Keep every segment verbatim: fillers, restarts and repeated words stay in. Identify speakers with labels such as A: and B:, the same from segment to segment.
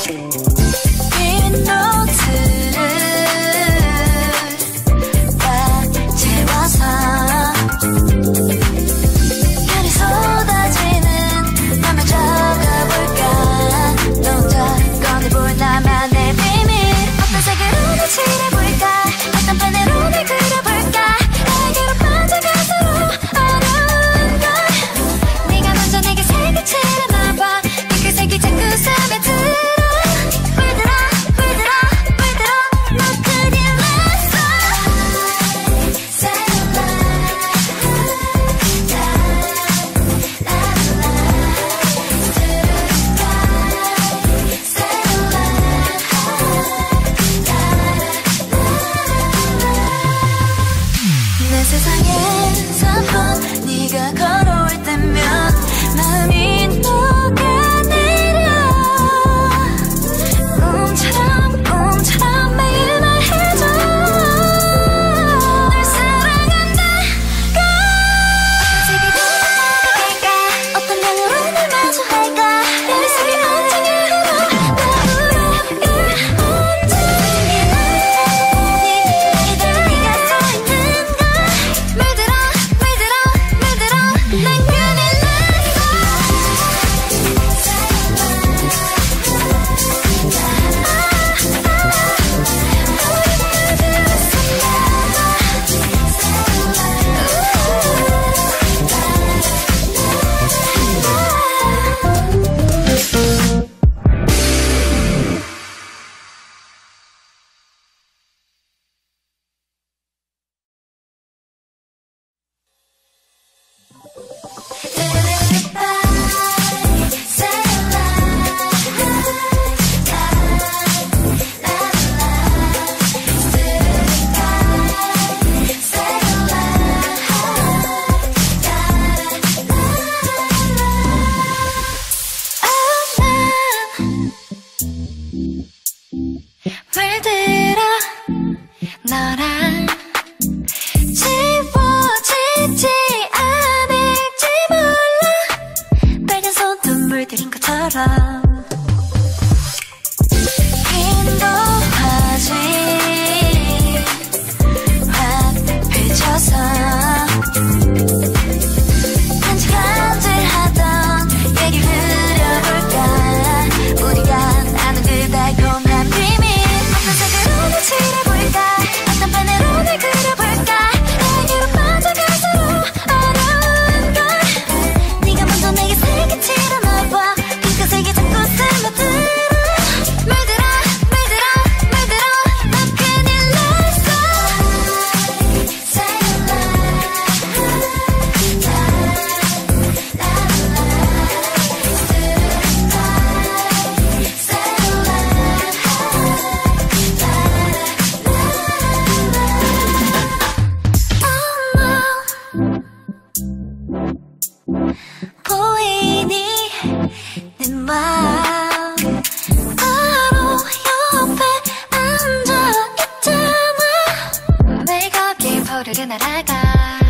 A: 물들어 너랑 지워지지 않을지 몰라. 빨간 손도 물들인 것처럼 인도하지 확 펼쳐서 간질간질하던 얘기 그려볼까. 우리가 아는 그 달콤한 비밀. 어떤 색으로 날 칠해볼까. 어떤 펜으로 날 그려볼까. 내게로 빠져갈수록 어려운 걸. 네가 먼저 내게 색을 칠해놔봐. 핑크색이 자꾸 스며들어. 물들어 물들어 물들어 난 큰일 났어. Say it 보이니 내 마음 바로 옆에 앉아있잖아. 매일 거기 포르르 날아가.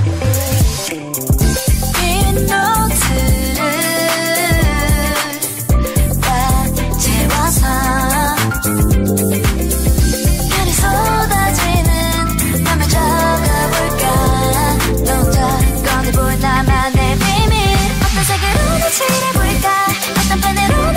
A: 이 노트를 꽉 채워서 별이 쏟아지는 밤을 적어볼까. 너 혼자 꺼내볼 나만의 비밀. 어떤 색으로 날 칠해볼까. 어떤 펜으로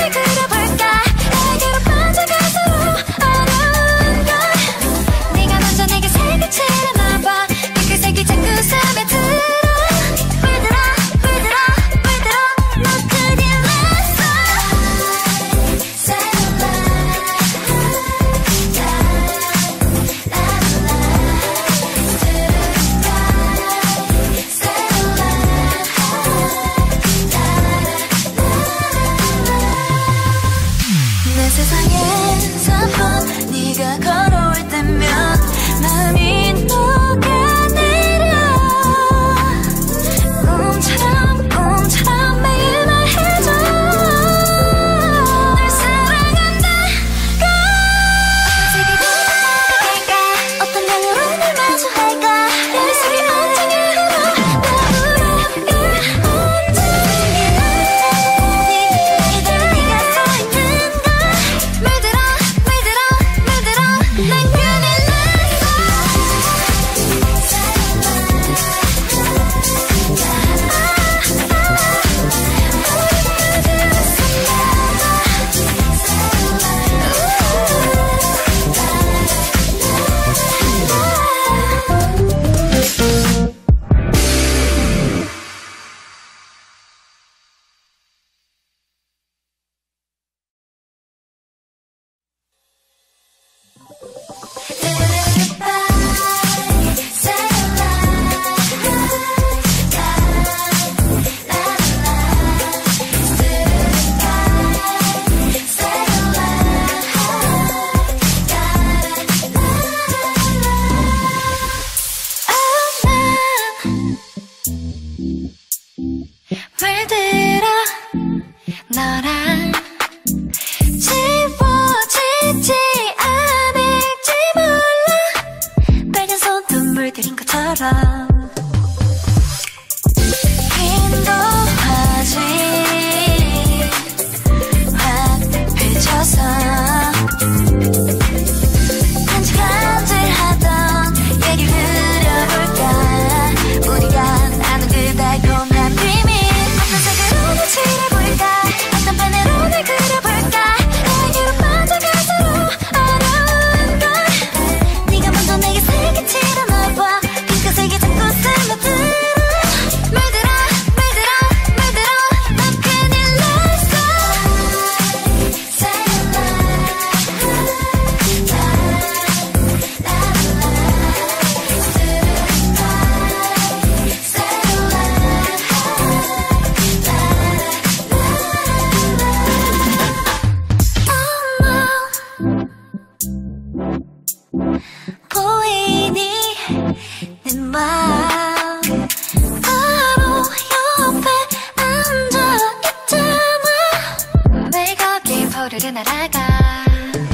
A: 떠오르르 날아가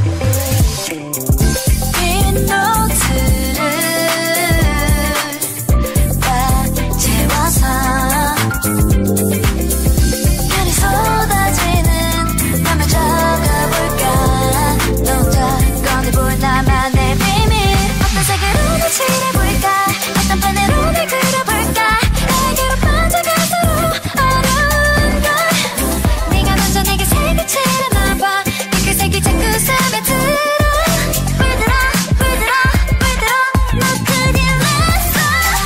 A: 빈 노트를 다 채워서 별이 쏟아지는 밤을 적어볼까 너 혼자 꺼내볼 나만의 비밀 어떤 색으로 날 칠해볼까 어떤 펜으로 날 그려볼까 내게로 빠져가도록 어려운 걸 네가 먼저 내게 색을 칠해놔봐 그 색이 자꾸 스며들어 물들어 물들어 물들어 너 큰일 났어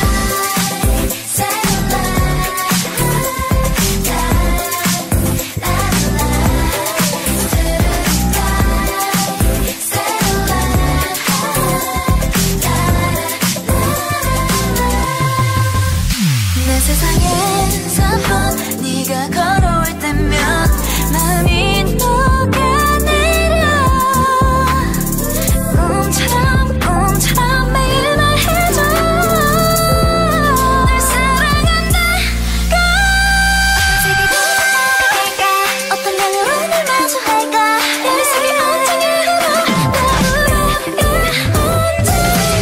A: 내 세상에서 본 네가 걸어올 때면 마음이 녹아내려 꿈처럼 꿈처럼 매일 말해줘 널 사랑한다고 어떤 색으로 날 어떤 향으로 날 마주할까 별이 속에 언쟁이 흘러 나 울어야 혼자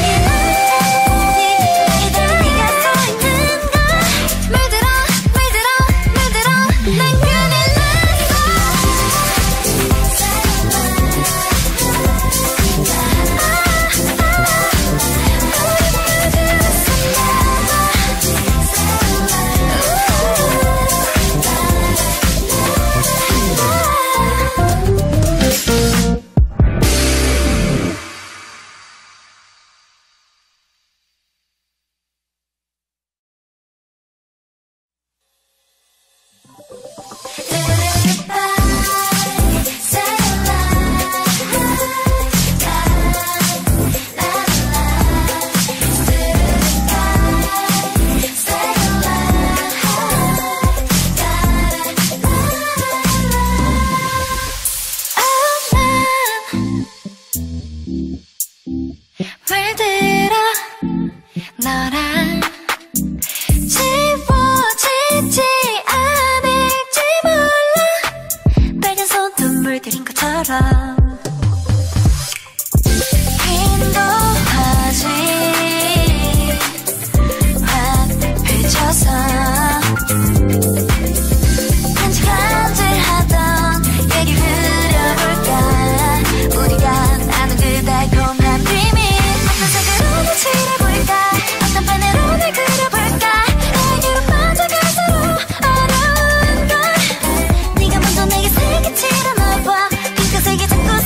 A: 이대로 네가 서있는 걸 물들어 물들어 물들어 난 큰일 물들어 너랑 지워지지 않을지 몰라 빨간 손톱 물들인 것처럼 인도하지 확 펼쳐서 간질간질하던 얘기 그려볼까 우리가 아는 그 달콤한 비밀 어떤 색으로 날 칠해볼까 어떤 펜으로 날 그려볼까 내게로 빠져가도록 어려운 걸 네가 먼저 내게 색을 칠해놔봐 핑크색이 자꾸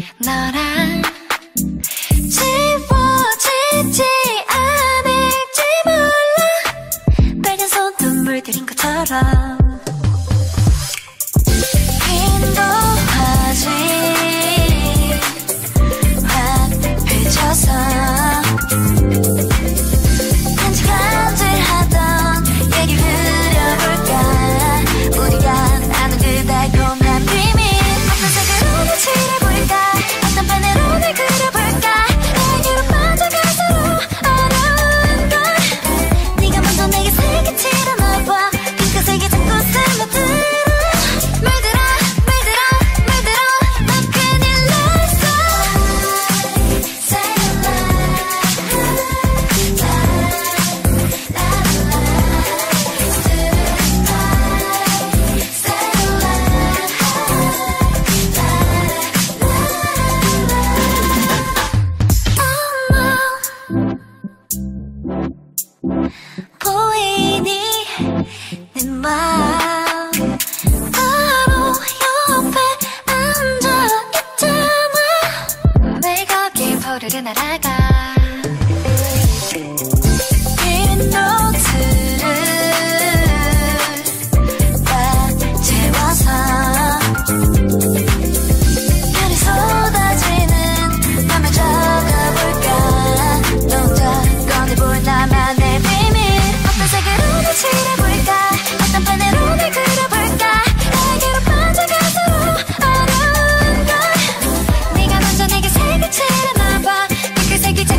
A: 너랑 지워지지 않을지 몰라 빨간 손눈물 들인 것처럼 빈도하지 확 펼쳐서 간질간질하던 얘기 흐려볼까 우리가 나눈 그 달콤한 비밀 어떤 색으로 날 칠해볼까 어떤 펜으로 날 그려볼까 내게로 빠져갈수록 어려운 걸 네가 먼저 내게 색을 칠해놔봐 핑크색이 자꾸 스며들어 물들어 물들어 물들어 너 큰일 났어 Say it 보이니 내 마음 바로 옆에 앉아있잖아 매일 거길 포르르 날아가 긴 노트를 꽉 채워서 별이 쏟아지는 밤을 적어볼까 너 혼자 꺼내볼 나만의 비밀 어떤 색으로 날 칠해볼까 어떤 펜으로 날 그려볼까 내게로 빠져갈수록 어려운 걸 네가 먼저 내게 색을 칠해놔봐 핑크색이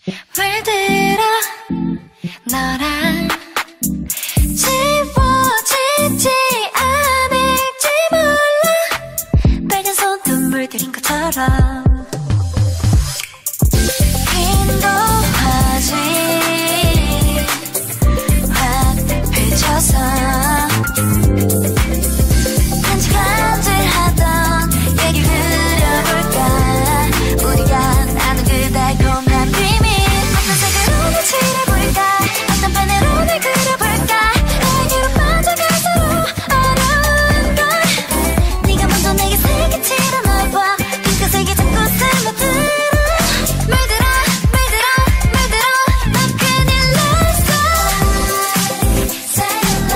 A: 물들어 너랑 지워지지 않을지 몰라 빨간 손톱 물들인 것처럼 인도하지 확 펼쳐서 간질간질하던 얘기 흐려볼까 우리가 나눈 그 달콤한 비밀 어떤 색으로 날 칠해볼까 어떤 펜으로 날 그려볼까 내게로 빠져갈수록 어려운 걸 네가 먼저 내게 색이 칠해놔봐 핑크색이 자꾸 스며들어 물들어 물들어 물들어 너 큰일 났어 Say it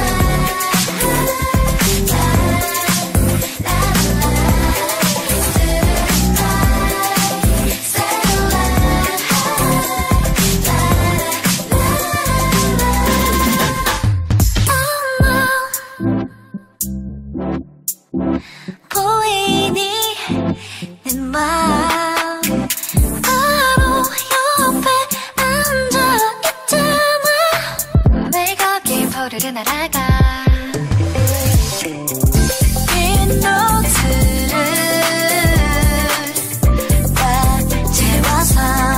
A: 보이니 내 마음 바로 옆에 앉아있잖아 왜 거기 포르르 날아가 이 노트를 꽉 채워서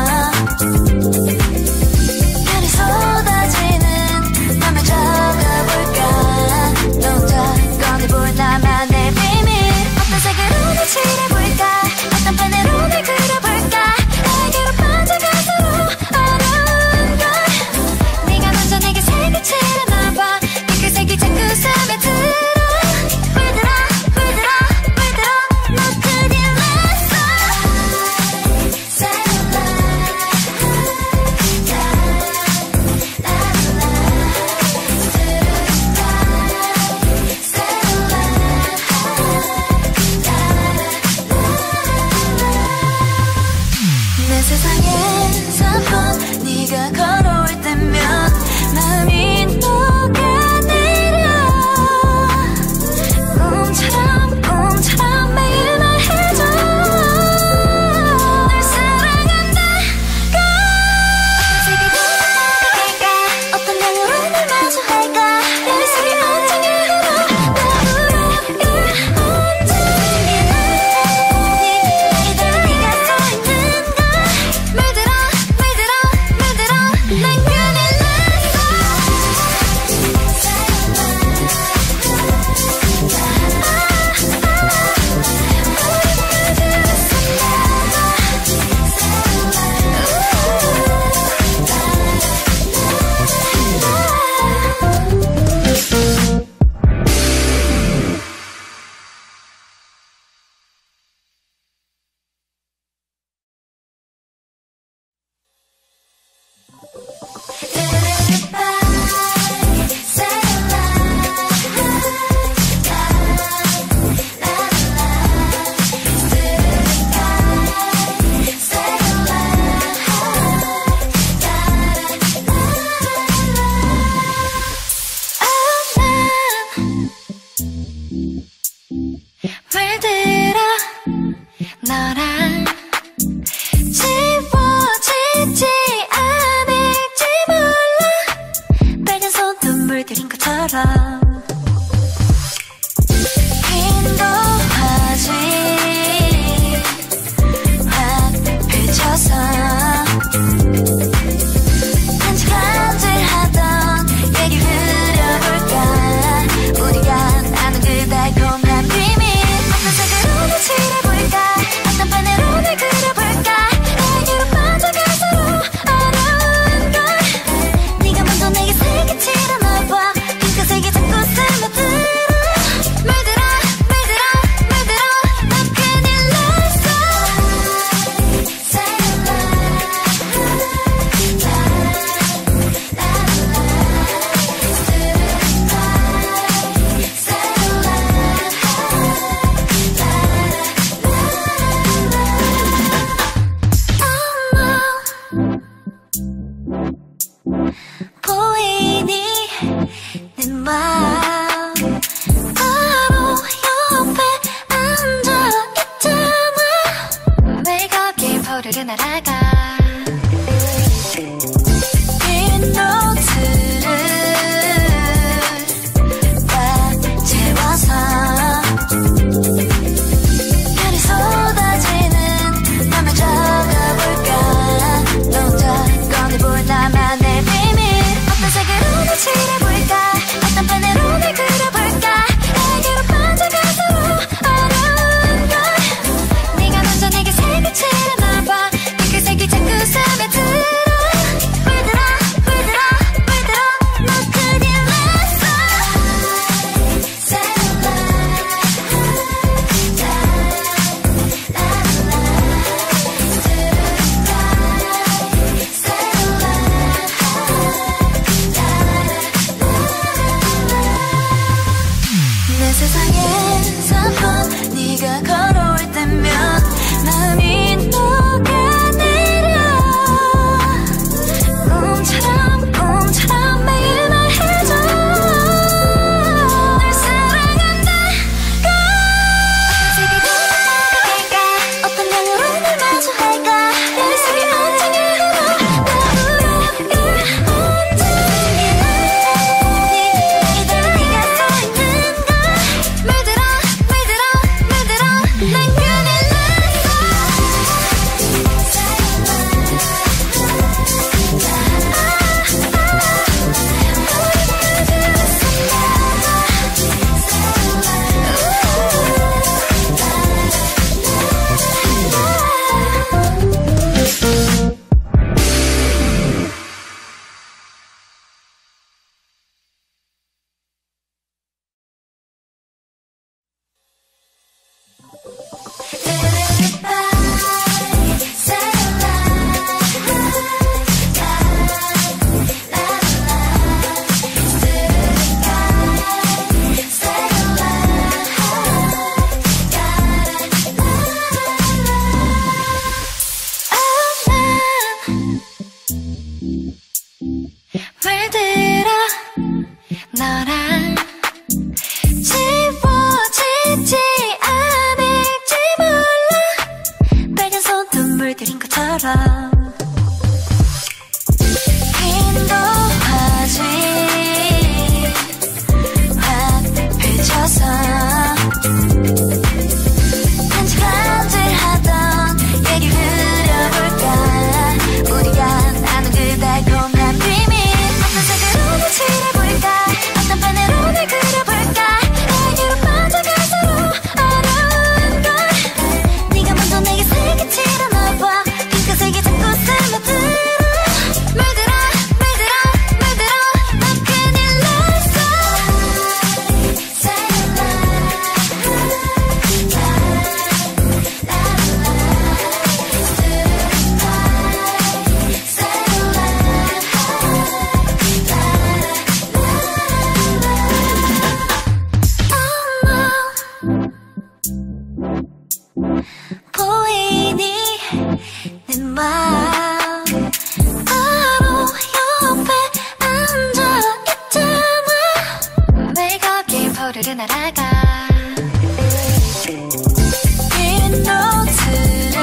A: 별이 쏟아지는 맘을 적어볼까 너 혼자 꺼내볼 나만의 비밀 어떤 색으로 날 칠해볼까 어떤 펜으로 날 그려볼까 내게로 빠져갈수록 어려운 걸 네가 먼저 내게 색을 칠해놔봐 핑크색이 자꾸 스며들어 물들어 물들어 물들어 너 큰일 났어 Say it 내 세상에서 네가 걸어올 때면 마음이 녹아내려 꿈처럼 꿈처럼 매일 말해줘 널 사랑한다고 어떤 색으로 날 바뀔까 어떤 향으로 날 마주할까 내 속이 언제나 흘러 나 울어 언제나 이대로 네가 서있는 걸 물들어 물들어 물들어 난 큰일 났어 물들어 너랑 지워지지 않을지 몰라 빨간 손톱 물들인 것처럼 인도하지 확 펼쳐서 간질간질하던 얘기 흐려볼까 우리가 나눈 그 달콤한 비밀 어떤 색으로 날 칠해볼까 어떤 펜으로 날 그려볼까 내게로 빠져갈수록 어려운 걸 네가 먼저 내게 색이 칠해놔봐 핑크색이 자꾸 스며들어 물들어 물들어 물들어 너 큰일 났어 Say it 보이니 내 마음 바로 옆에 앉아있잖아 왜 거기 포르르 날아가 너랑 지워지지 않을지 몰라. 빨간 손톱 물들인 것처럼 인도하지 확 펼쳐서 간질간질하던 얘기 흐려볼까. 우리가 나눈 그 달콤한 비밀. 어떤 색으로 날 칠해볼까. 어떤 펜으로 날 그려볼까. 애교로 빠져가 서로 어려운 걸. 네가 먼저 내게 색을 칠해놔봐. 핑크색이 자꾸 스며들어. 물들어 물들어 물들어. 너 큰일 났어. Say it 보이니 내 맘. 바로 옆에 앉아있잖아. 매일 거기에 포르르 날아가. 이 노트를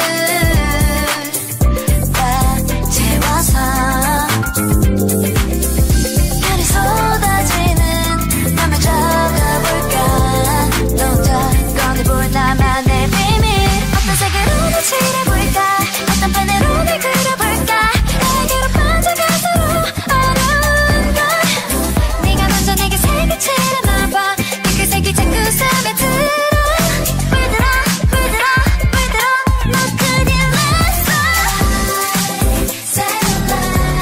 A: 다 채워서 별이 쏟아지는 맘을 적어볼까. 너 혼자 꺼내볼 나만의 비밀. 어떤 색으로 날 칠해볼까. 어떤 펜으로 날 그려볼까. 애교로 빠져가 서로 어려운 걸. 네가 먼저 내게 색을 칠해놔봐. 핑크색이 자꾸 스며들어. 물들어 물들어 물들어. 너 큰일 났어. Say it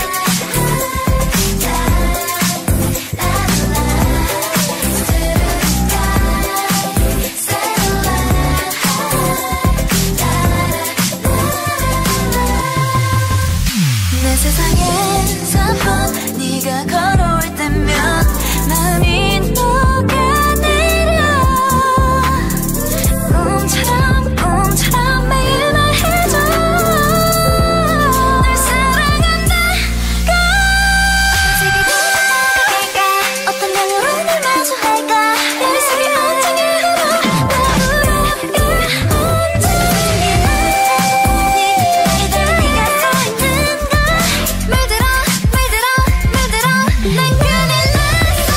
A: 내 세상에서 네가 걸어올 때면 마음이 녹아내려. 꿈처럼 꿈처럼 매일 말해줘. 널 사랑한다고. 어떤 색으로 다가갈까. 어떤 향으로 날 마주할까. 별이 속에 언쟁이 흘러. 너무로 언쟁이 이대로 네가 서있는 걸. 물들어 물들어 물들어. 난 큰일 났어.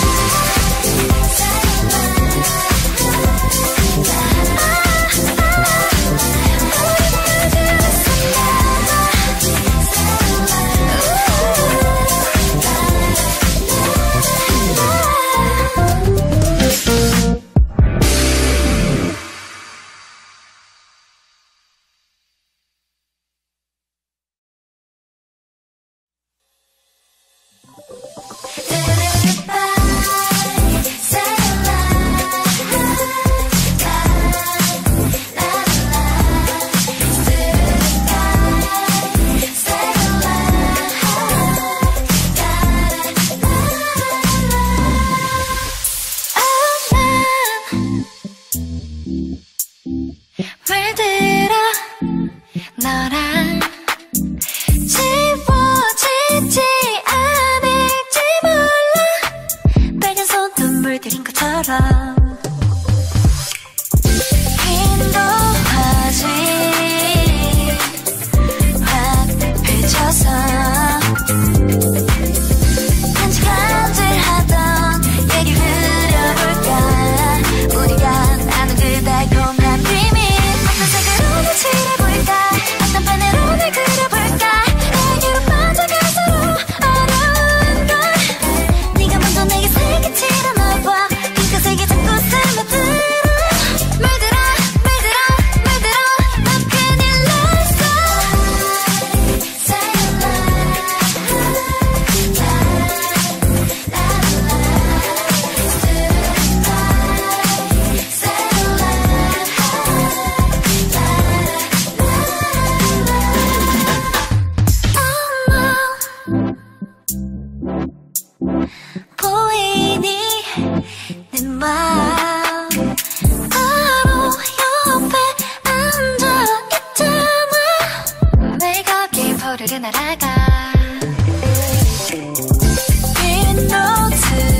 A: 물들어 너랑 지워지지 않을지 몰라. 빨간 손톱 물들인 것처럼 인도하지 확 펼쳐서 간질간질하던 얘기 흐려볼까. 우리가 나눈 그 달콤한 비밀. 어떤 색으로 날 칠해볼까. 어떤 펜으로 날 그려볼까. 애교로 빠져가 서로 어려운 걸. 네가 먼저 내게 색을 칠해놔봐. 핑크색이 자꾸 스며들어. 물들어 물들어 물들어. 너 큰일 났어. Say it 보이니 내 맘. 바로 옆에 앉아있잖아. 매일 거기에 포르르 날아가. 이 노트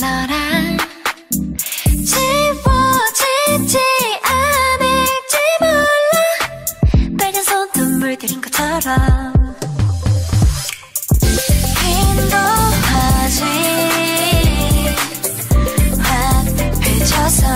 A: 너랑 지워지지 않을지 몰라. 빨간 손 눈물 들인 것처럼 인도하지 확 펼쳐서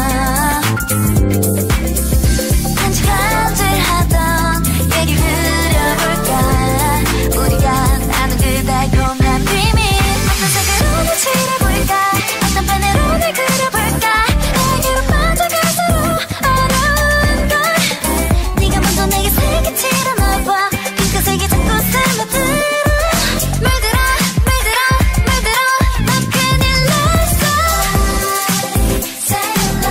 A: 간질간질하던 얘기 흐려볼까. 우리가 나눈 그 달콤한 비밀 어떤 색으로 날 칠해볼까. 어떤 펜으로 날 그려볼까. 애교로 빠져갈수록 어려운 걸. 네가 먼저 내게 색을 칠해놔봐. 핑크색이 자꾸 스며들어. 물들어 물들어 물들어 너 큰일 났어. Say it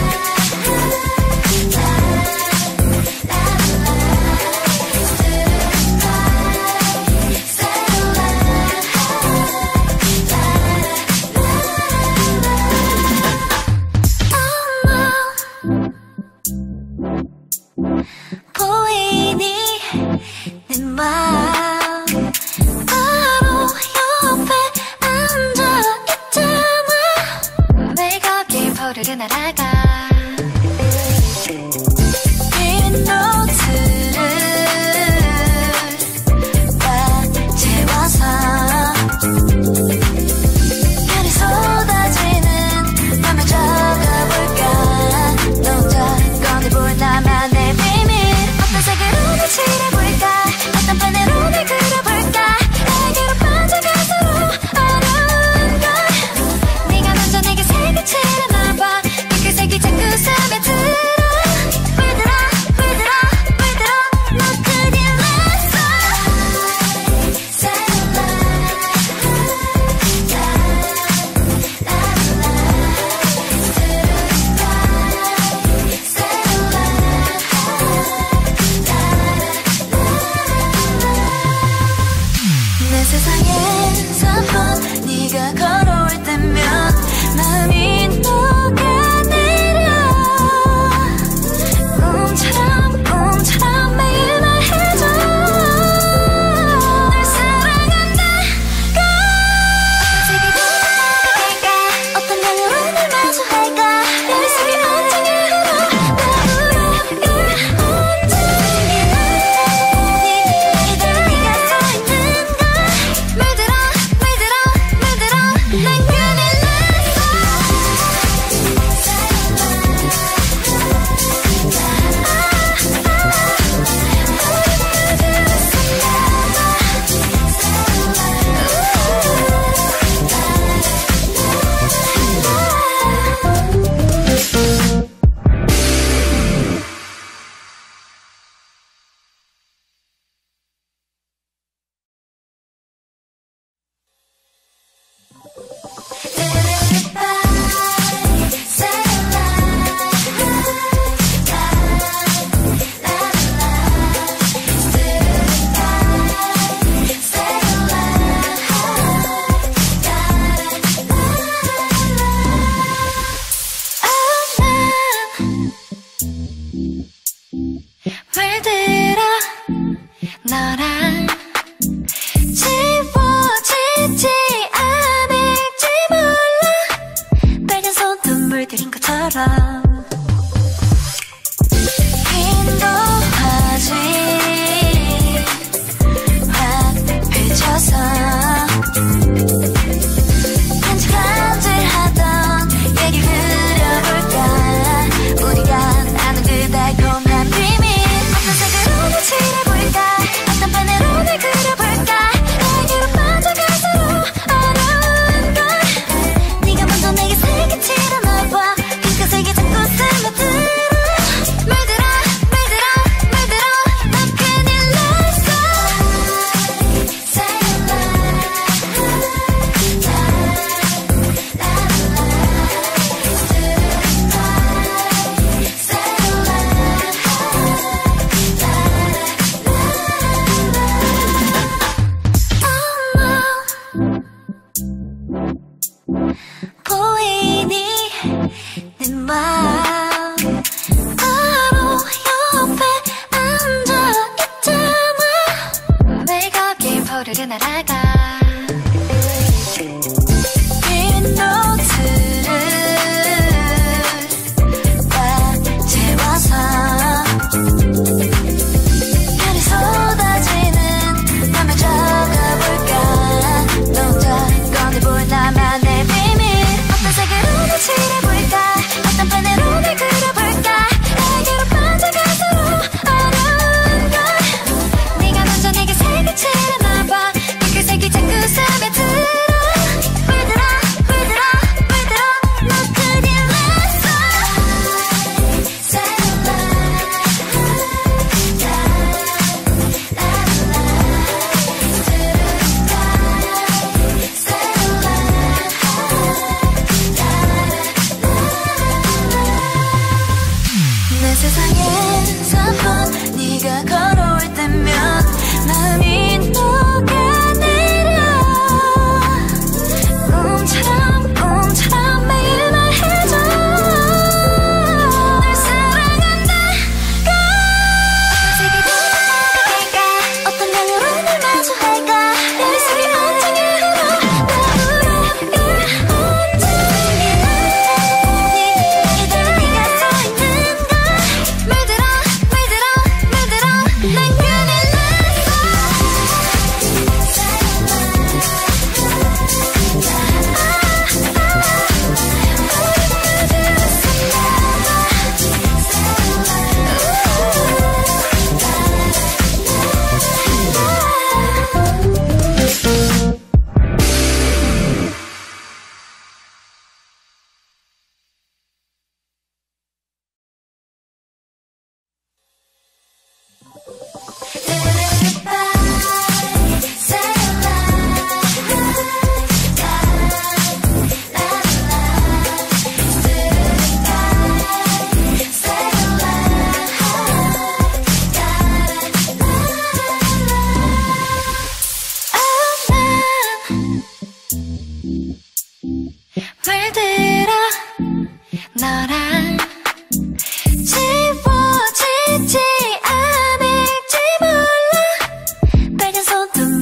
A: 보이니 내 맘 바로 옆에 앉아있잖아. 왜 거기 포르르 날아가. 빈 노트를 꽉 채워서 별이 쏟아지는 맘을 적어볼까. 너 혼자 꺼내볼 나만의 비밀 어떤 색으로 날 칠해볼까. 어떤 펜으로 날 그려볼까. 애교로 빠져갈수록 어려운 걸. 네가 먼저 내게 색을 칠해놔봐. 핑크색이 자꾸 스며들어. 물들어 물들어 물들어 너 큰일 났어. Say it 내 세상에서 네가 걸어올 때면 마음이 녹아내려. 꿈처럼 꿈처럼 매일 말해줘. 널 사랑한다고. 어떤 색으로 다가갈까. 어떤 향으로 날 마주할까. 별이 속에 온종일 흘러. 나 울어 온종일 기다려. 네가 서 있는 걸. 물들어 물들어 물들어 난 큰일 났어. 물들어 너랑 지워지지 않을지 몰라. 빨간 손 눈물 들인 것처럼 인도하지 확 펼쳐서 간질간질하던 얘기 흐려볼까. 우리가 나눈 그 달콤한 비밀 어떤 색으로 날 칠해볼까. 어떤 펜으로 날 그려볼까. 애교로 빠져갈수록 어려운 걸. 네가 먼저 내게 색을 칠해놔봐. 핑크색이 자꾸 스며들어. 물들어 물들어 물들어 너 큰일 났어. Say it 보이니 내 맘 바로 옆에 앉아있잖아. 왜 거기 포르르 날아가. 빈 노트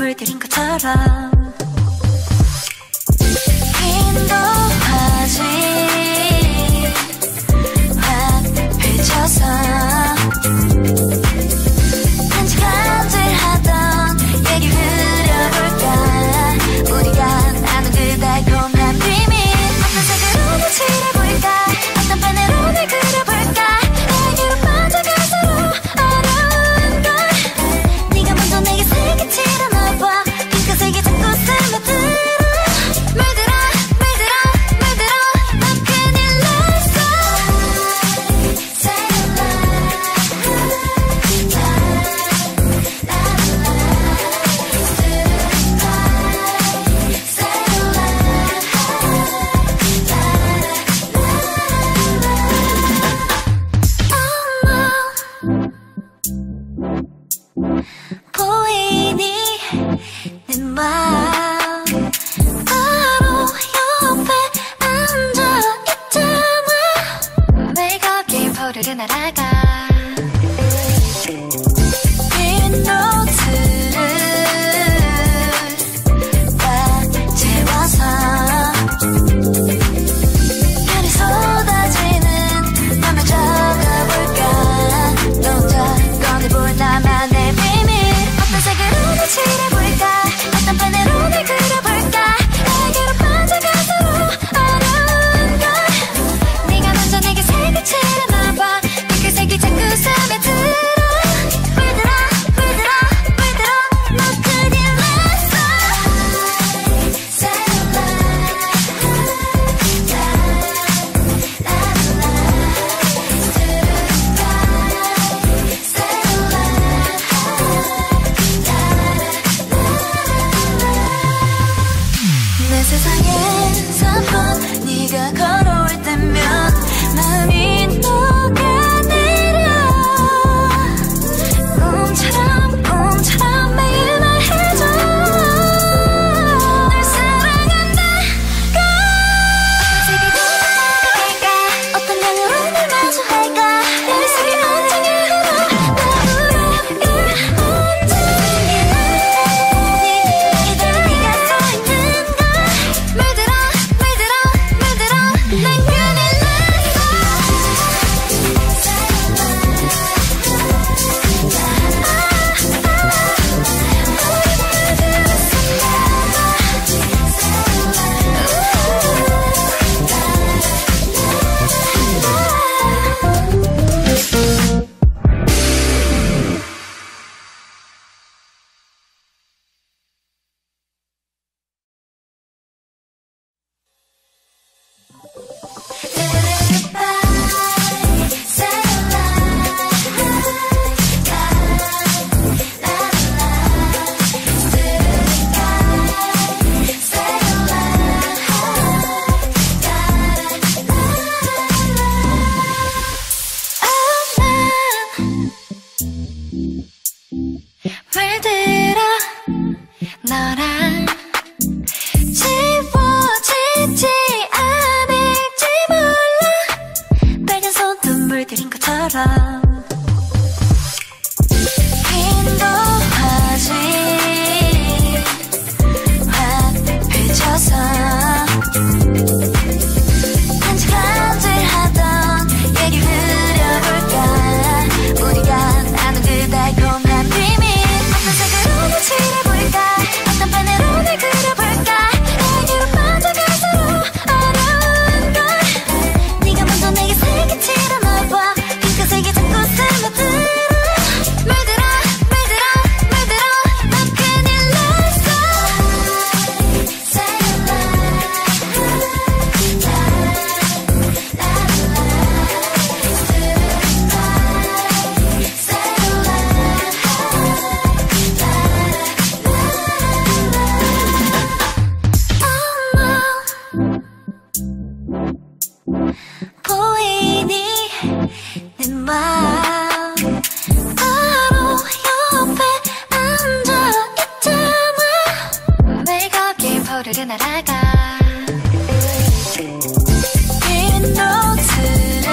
A: 물들인 것처럼 인도하지 확 펼쳐서 간질간질하던 얘기 흐려볼까 우리가 나눈 그 달콤한 비밀 어떤 색으로 칠해볼까 어떤 펜으로 날 그려볼까 애교로 빠져갈수록 어려운 걸 네가 먼저 내게 색을 칠해놔봐 핑크색이 자꾸 스며들어 물들어 물들어 물들어 나 큰일 났어 Say it 보이니 내 맘 바로 옆에 앉아있잖아 매일 거기 포르르 날아가 빈 노트를 꽉 채워서 별이 쏟아지는 맘을 적어볼까 너 혼자 꺼내볼 나만의 비밀 어떤 색으로 날 칠해볼까 어떤 펜으로 날 그려볼까 애교로 빠져갈수록 어려운 걸 네가 먼저 내게 색을 칠해놔봐 그 색이 자꾸 스며들어 물들어 물들어 물들어 너 큰일 났어 Say it 내 세상에서 한번 네가 걸어올 때면 마음이 녹아내려 꿈처럼 꿈처럼 매일 말해줘 널 사랑한다고 어떤 색으로 나가갈까 어떤 향으로 날 마주할까 별이 속에 언쟁이 흘러 나 울어 언쟁이 이대로 네가 서있는 걸 물들어 물들어 물들어 난 큰일 났어 물들어 너랑 지워지지 않을지 몰라 빨간 손도 물들인 것처럼 인도하지 확 펼쳐서 간질간질하던 얘기 흐려볼까 우리가 나눈 그 달콤한 비밀 어떤 색으로 날 칠해볼까 어떤 펜으로 날 그려볼까 애교로 빠져갈수록 어려운 걸 네가 먼저 내게 색을 칠해놔봐 핑크색이 자꾸 스며들어 물들어 물들어 물들어 나 큰일 났어 Say it 보이니 내 맘 바로 옆에 앉아있잖아 매일 거기 포르르 날아가 빈 노트를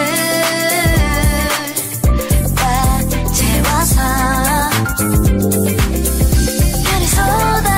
A: 꽉 채워서 별이 쏟아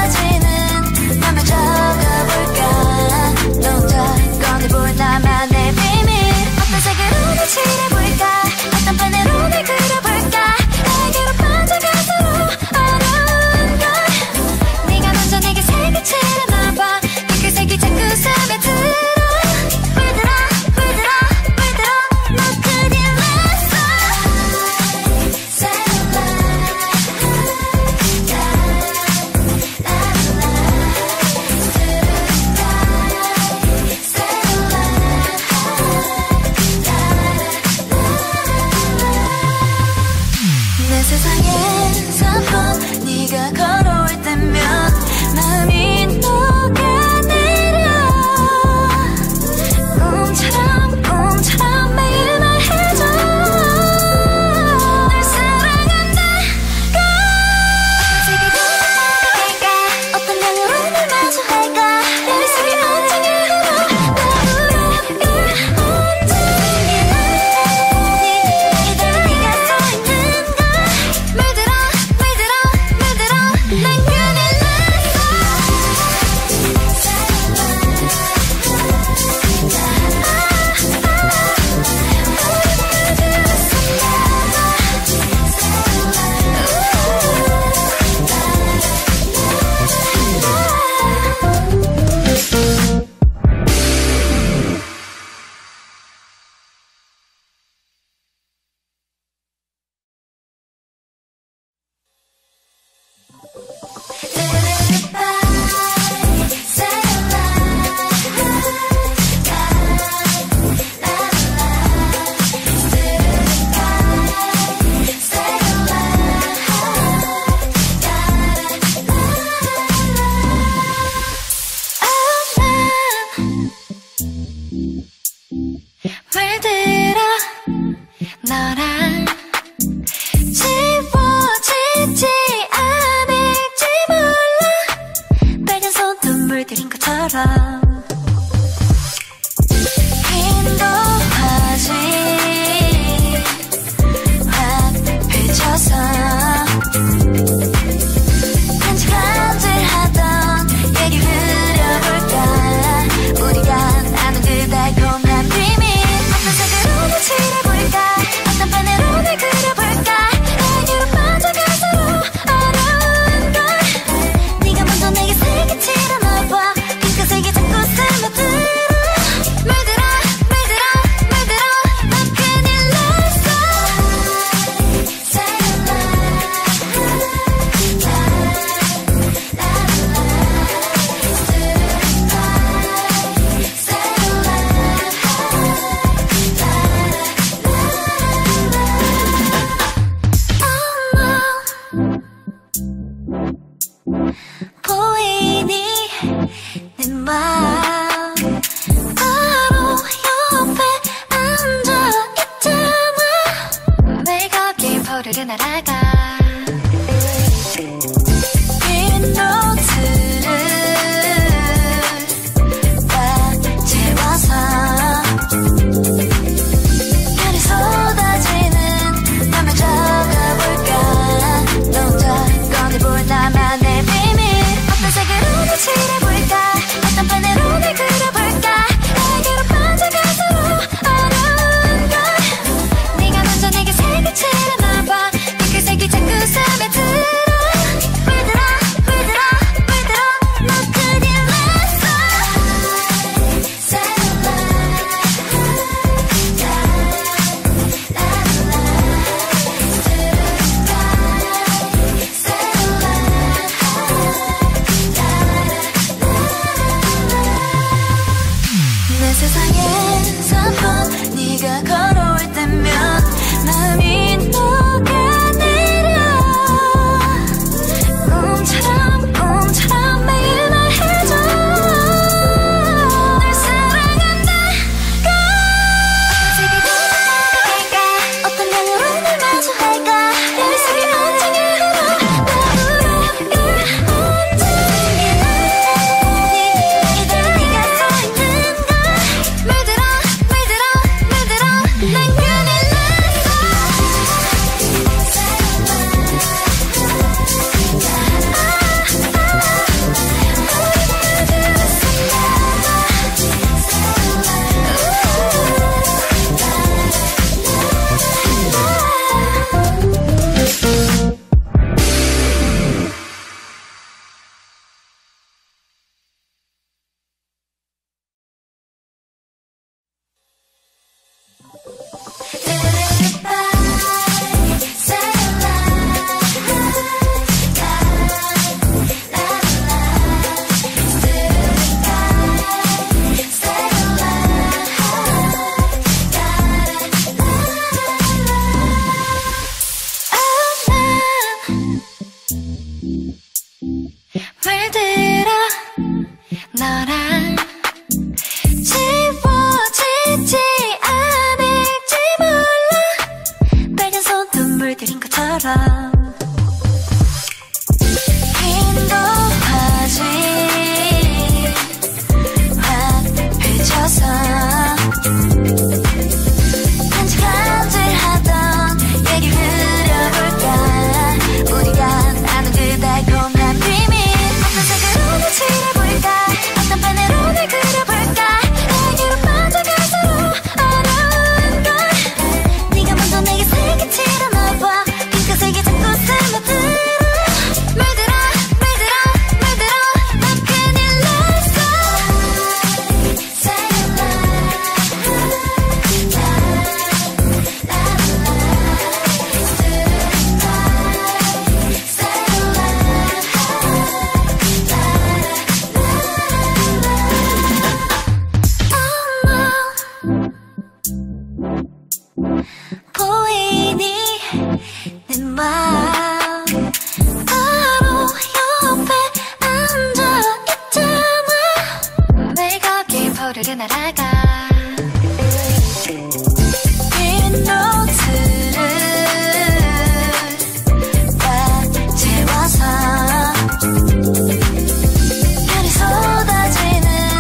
A: 것처럼 인도하지 확 펼쳐서 간질간질하던 얘기 흐려볼까 우리가 나눈 그 달콤한 비밀 어떤 색으로 칠해볼까 어떤 펜으로 날 그려볼까 애교로 빠져갈수록 어려운 걸 네가 먼저 내게 색이 칠해놔봐 핑크색이 자꾸 스며들어 물들어 물들어 물들어 난 큰일 났어 보이니 내 맘 바로 옆에 앉아있잖아 매일 거기 포르르 날아가 이 노트를 꽉 채워서 별이 쏟아지는 밤을 적어볼까 너 혼자 꺼내볼 나만의 비밀 어떤 색으로 날 칠해볼까 어떤 펜으로 날 그려볼까 애교로 빠져갈수록 어려운 걸 네가 먼저 내게 색을 칠해놔봐 핑크색이 자꾸 스며들어 물들어 물들어 물들어 너 큰일 났어 내 세상에서 한번 네가 걸어올 때면 마음이 녹아내려 꿈처럼 꿈처럼 매일 말해줘 널 사랑한다고 어떤 색이 더 다가갈까 어떤 향으로 날 마주할까 별이 속에 언쟁이 흘러 나부러게 언쟁이 이대로 네가 서있는 걸 물들어 물들어 물들어 난 큰일 났어 물들어 너랑 지워지지 않을지 몰라 빨간 손톱 물들인 것처럼 인도하지 확 펼쳐서 간질간질하던 얘기 흐려볼까 우리가 나눈 그 달콤한 비밀 어떤 색으로 날 칠해볼까 어떤 펜으로 날 그려볼까 애교로 빠져갈수록 어려운 걸 네가 먼저 내게 색이 칠해놔봐 핑크색이 자꾸 스며들어 물들어 물들어 물들어 난 큰일 났어 보이니 내 맘 바로 옆에 앉아있잖아 매일 거기 포르르 날아가 이 노트를 꽉 채워서 별이 쏟아지는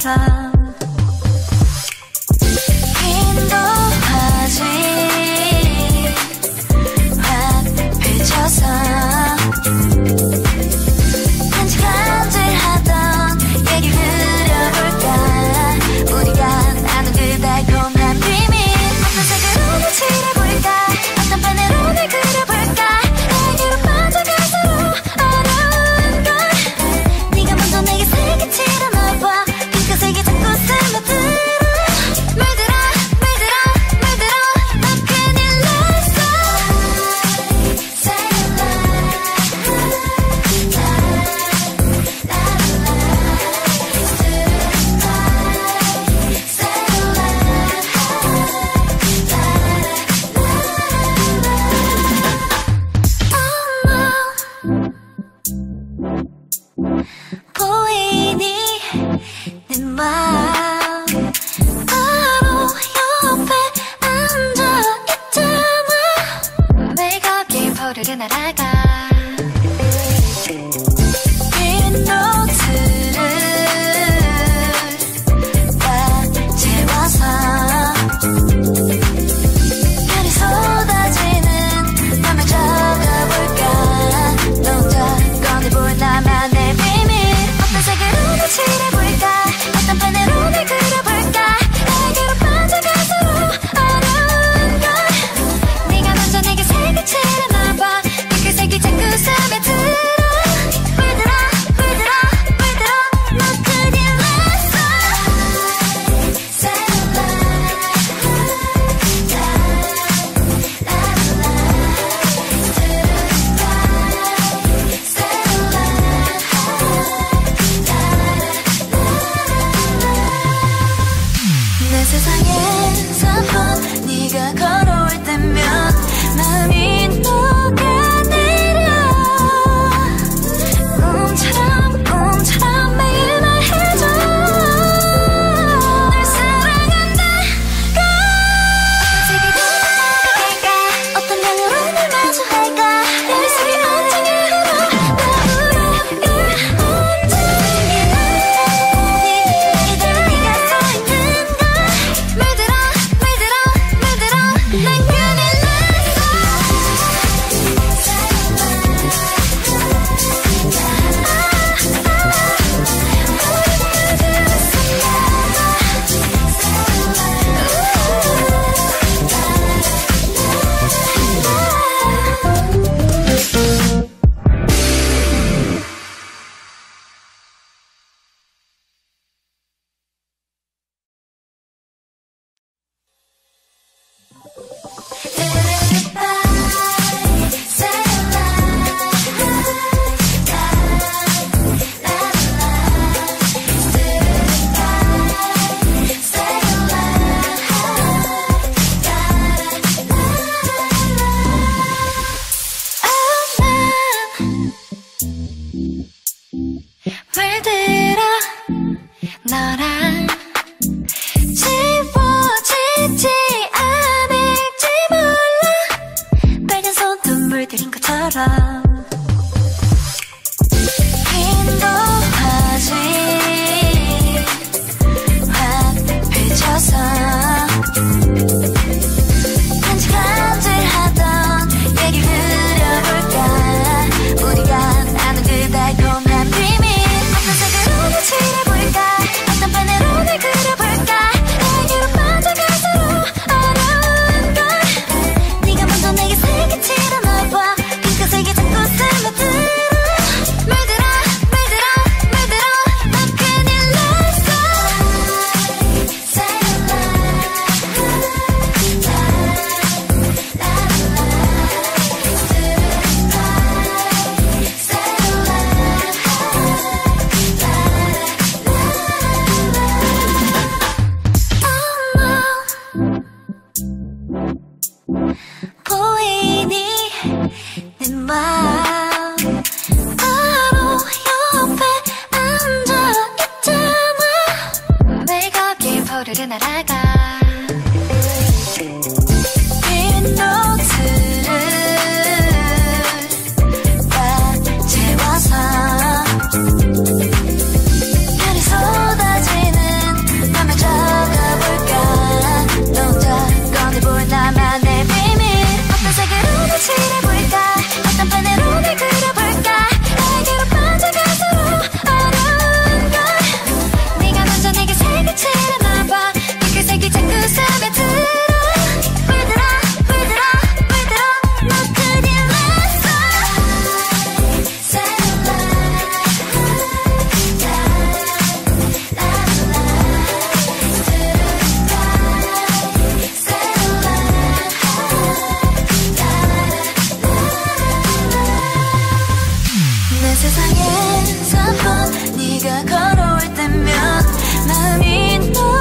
A: 것처럼 인도하지 확 펼쳐서 간질간질하던 얘기 흐려볼까 우리가 나눈 그 달콤한 비밀 어떤 색으로 널 칠해볼까 어떤 펜으로 날 그려볼까 애교로 빠져갈수록 어려운 걸 네가 먼저 내게 색을 칠해놔봐 핑크색이 자꾸 스며들어 물들어 물들어 물들어 너 큰일 났어 Say it 보이니 내 마음 바로 옆에 앉아있잖아 매일 거기 포르르 날아가 이 노트를 다 채워서 별이 쏟아지는 밤을 적어볼까 너 혼자 꺼내볼 나만의 비밀 어떤 색으로 널 칠해볼까 어떤 펜으로 날 그려볼까 애교로 빠져갈수록 어려운 걸 네가 먼저 내게 색을 칠해놔봐 핑크색이 자꾸 스며들어 물들어 물들어 물들어 너 큰일 났어 Say it 내 세상에서 번 네가 걸어올 때면 마음이 녹아내려 꿈처럼 꿈처럼 매일 말해줘 널 사랑한다고 어떤 색이 더 나갈까 어떤 향으로 날 마주할까 내 속이 온종일 흘러 나 울어 온종일 이대로 네가 서있는 물들어 물들어 물들어 난 큰일 났어 물들어 너랑 지워지지 않을지 몰라 빨간 손톱 물들인 것처럼 인도하지 확 펼쳐서 간질간질하던 얘기 흐려볼까 우리가 나눈 그 달콤한 비밀 어떤 색으로 널 칠해볼까 어떤 펜으로 날 그려볼까 애교로 빠져갈수록 어려운 걸 네가 먼저 내게 색을 칠해놔봐 핑크색이 자꾸 스며들어 물들어 물들어 물들어 너 큰일 났어 Say it 보이니 내 마음 바로 옆에 앉아있잖아 매일 거기 포르르 날아가 이 노트를 다 채워서 별이 쏟아지는 위에 사 번 네가 걸어올 때면 마음이 너